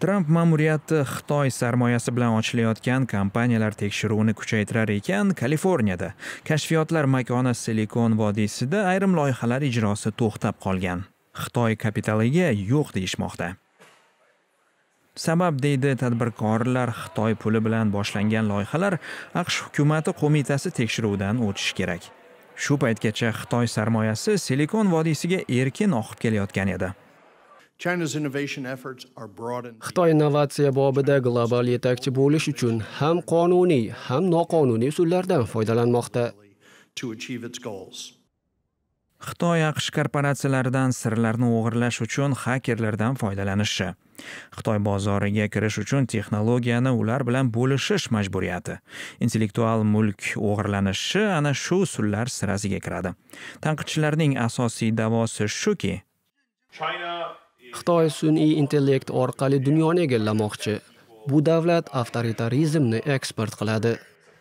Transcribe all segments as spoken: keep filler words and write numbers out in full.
Tramp ma'muriyati Xitoy sarmoyasi bilan ochilayotgan kompaniyalar tekshiruvini kuchaytirar ekan, Kaliforniyada kashfiyotlar makoni Silikon vodiysida ayrim loyihalar ijrosi to'xtab qolgan. Xitoy kapitaliga yo'q deyishmoqda. Sabab deydi tadbirkorlar, Xitoy puli bilan boshlangan loyihalar AQSh hukumati qo'mitasi tekshiruvidan o'tishi kerak. Shu paytgacha Xitoy sarmoyasi Silikon vodiysiga erkin oqib kelayotgan edi. Xitoy innovatsiya bobida global yetakchi bo'lish uchun ham qonuniy, ham noqonuniy usullardan foydalanmoqda. Xitoy AQSh korporatsiyalaridan sirlarni o'g'irlash uchun xakerlardan foydalanishi. Xitoy bozoriga kirish uchun texnologiyani ular bilan bo'lishish majburiyati. Intellektual mulk o'g'irlanishi ana shu usullar sirasiga kiradi. Tanqidchilarning asosiy da'vosi shuki, Xitoy sun'iy intellekt orqali dunyoni egallamoqchi. Bu davlat avtoritarizmni eksport qiladi.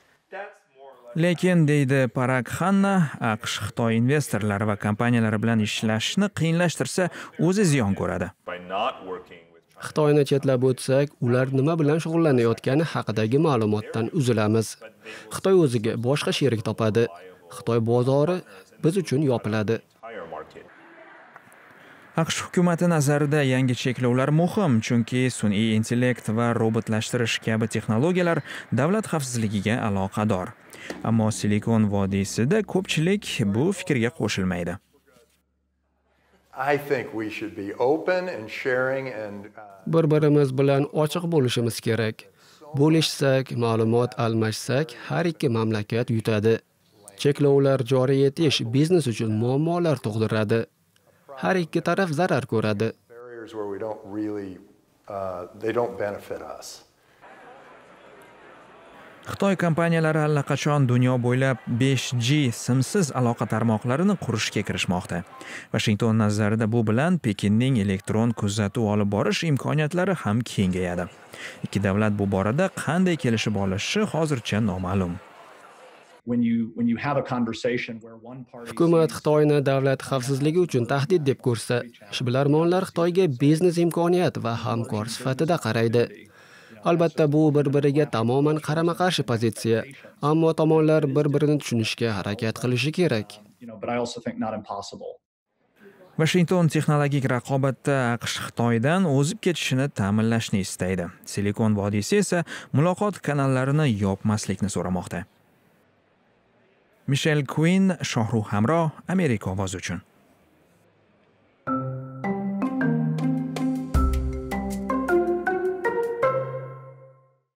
Lekin deydi Parag Khanna, AQSh Xitoy investorlari va kompaniyalari bilan ishlashni qiyinlashtirsa, o'zi ziyon ko'radi. Xitoyni chetlab o'tsak, ular nima bilan shug'ullanayotgani haqidagi ma'lumotdan uzilamiz. Xitoy o'ziga boshqa sherik topadi. Xitoy bozori biz uchun yopiladi. AQSh hukumati nazarida yangi cheklovlar muhim, chunki sun'iy intellekt va robotlashtirish kabi texnologiyalar davlat xavfsizligiga aloqador. Ammo Silikon vodiysida ko'pchilik bu fikrga qo'shilmaydi. Bir-birimiz bilan ochiq bo'lishimiz kerak. Bo'lishsak, ma'lumot almashsak, har ikki mamlakat yutadi. Cheklovlar joriy etish biznes uchun muammolar tug'diradi. Har ikki taraf zarar ko'radi. Xitoy kompaniyalari allaqachon dunyo bo'ylab besh G simsiz aloqa tarmoqlarini qurishga kirishmoqda. Washington nazarida bu bilan Pekinning elektron kuzatuv olib borish imkoniyatlari ham kengayadi. Ikki davlat bu borada qanday kelishib olishi hozircha noma'lum. Hukumat Xitoyni davlat xavfsizligi uchun tahdid deb ko'rsa, ishbilarmonlar Xitoyga biznes imkoniyat va hamkor sifatida qaraydi. Albatta bu bir-biriga tamoman qarama-qarshi pozitsiya, ammo tomonlar bir-birini tushunishga harakat qilishi kerak. Washington texnologik raqobatda AQSh Xitoydan o'zib ketishini ta'minlashni istaydi. Silikon vodiysi esa muloqot kanallarini yopmaslikni so'ramoqda. Michelle Quinn, Shohruh Hamro, Amerika ovozi uchun.